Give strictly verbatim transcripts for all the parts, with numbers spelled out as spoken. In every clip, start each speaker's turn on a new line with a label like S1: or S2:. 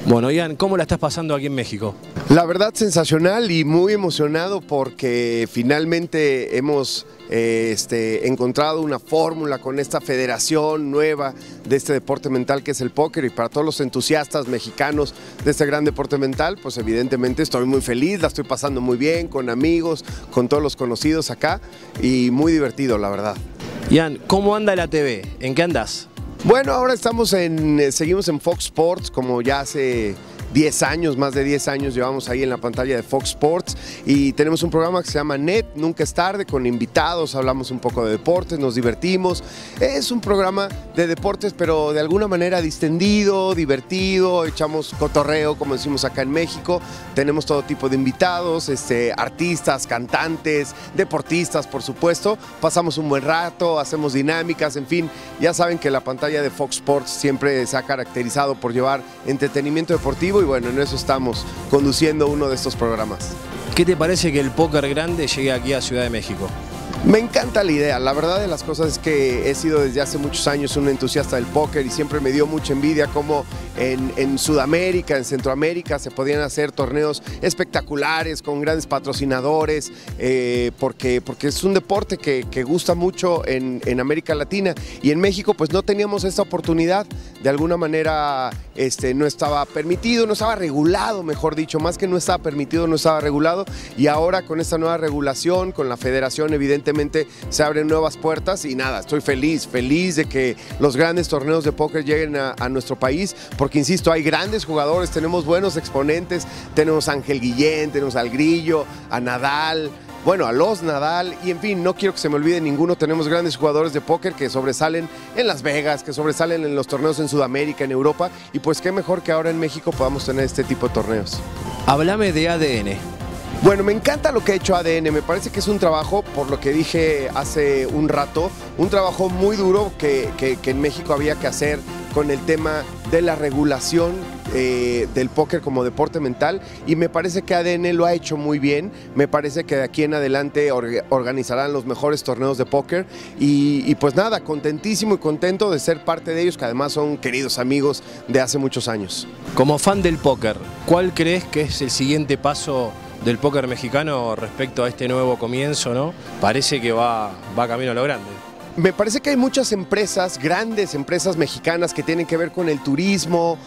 S1: Bueno, Ian, ¿cómo la estás pasando aquí en México?
S2: La verdad, sensacional y muy emocionado porque finalmente hemos eh, este, encontrado una fórmula con esta federación nueva de este deporte mental que es el póker, y para todos los entusiastas mexicanos de este gran deporte mental, pues evidentemente estoy muy feliz, la estoy pasando muy bien con amigos, con todos los conocidos acá y muy divertido, la verdad.
S1: Ian, ¿cómo anda la T V? ¿En qué andás?
S2: Bueno, ahora estamos en, eh, seguimos en Fox Sports, como ya hace diez años, más de diez años llevamos ahí en la pantalla de Fox Sports, y tenemos un programa que se llama Net, Nunca es Tarde, con invitados, hablamos un poco de deportes, nos divertimos. Es un programa de deportes, pero de alguna manera distendido, divertido, echamos cotorreo, como decimos acá en México. Tenemos todo tipo de invitados, este, artistas, cantantes, deportistas, por supuesto. Pasamos un buen rato, hacemos dinámicas, en fin. Ya saben que la pantalla de Fox Sports siempre se ha caracterizado por llevar entretenimiento deportivo, y bueno, en eso estamos conduciendo uno de estos programas.
S1: ¿Qué te parece que el póker grande llegue aquí a Ciudad de México?
S2: Me encanta la idea. La verdad de las cosas es que he sido desde hace muchos años un entusiasta del póker y siempre me dio mucha envidia cómo en, en Sudamérica, en Centroamérica se podían hacer torneos espectaculares con grandes patrocinadores, eh, porque, porque es un deporte que, que gusta mucho en, en América Latina, y en México pues no teníamos esta oportunidad. De alguna manera este, no estaba permitido, no estaba regulado, mejor dicho, más que no estaba permitido, no estaba regulado, y ahora con esta nueva regulación, con la federación, evidentemente se abren nuevas puertas, y nada, estoy feliz, feliz de que los grandes torneos de póker lleguen a, a nuestro país, porque insisto, hay grandes jugadores, tenemos buenos exponentes, tenemos a Ángel Guillén, tenemos al Grillo, a Nadal, bueno, a los Nadal, y en fin, no quiero que se me olvide ninguno. Tenemos grandes jugadores de póker que sobresalen en Las Vegas, que sobresalen en los torneos en Sudamérica, en Europa, y pues qué mejor que ahora en México podamos tener este tipo de torneos.
S1: Háblame de A D N.
S2: Bueno, me encanta lo que ha hecho A D N, me parece que es un trabajo, por lo que dije hace un rato, un trabajo muy duro que, que, que en México había que hacer con el tema de la regulación eh, del póker como deporte mental, y me parece que A D N lo ha hecho muy bien. Me parece que de aquí en adelante or organizarán los mejores torneos de póker, y, y pues nada, contentísimo y contento de ser parte de ellos, que además son queridos amigos de hace muchos años.
S1: Como fan del póker, ¿cuál crees que es el siguiente paso del póker mexicano respecto a este nuevo comienzo, ¿no? Parece que va, va camino a lo grande.
S2: Me parece que hay muchas empresas, grandes empresas mexicanas que tienen que ver con el turismo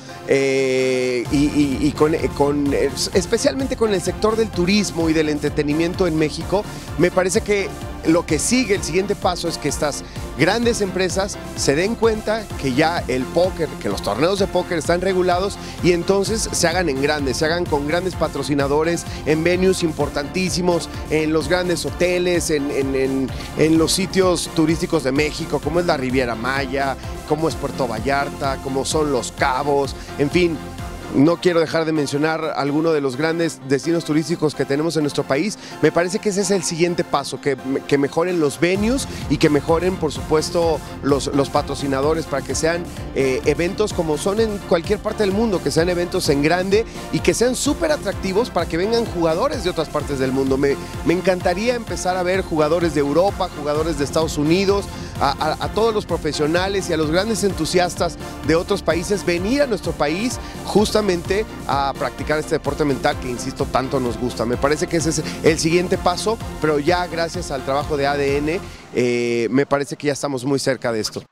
S2: eh, y, y, y con, con, especialmente con el sector del turismo y del entretenimiento en México. Me parece que lo que sigue, el siguiente paso, es que estas grandes empresas se den cuenta que ya el póker, que los torneos de póker están regulados, y entonces se hagan en grandes, se hagan con grandes patrocinadores, en venues importantísimos, en los grandes hoteles, en, en, en, en los sitios turísticos de México, como es la Riviera Maya, como es Puerto Vallarta, como son Los Cabos, en fin. No quiero dejar de mencionar algunos de los grandes destinos turísticos que tenemos en nuestro país. Me parece que ese es el siguiente paso, que, que mejoren los venues y que mejoren, por supuesto, los, los patrocinadores, para que sean eh, eventos como son en cualquier parte del mundo, que sean eventos en grande y que sean súper atractivos para que vengan jugadores de otras partes del mundo. Me, me encantaría empezar a ver jugadores de Europa, jugadores de Estados Unidos, a, a, a todos los profesionales y a los grandes entusiastas de otros países venir a nuestro país justamente a practicar este deporte mental que, insisto, tanto nos gusta. Me parece que ese es el siguiente paso, pero ya gracias al trabajo de A D N, eh, me parece que ya estamos muy cerca de esto.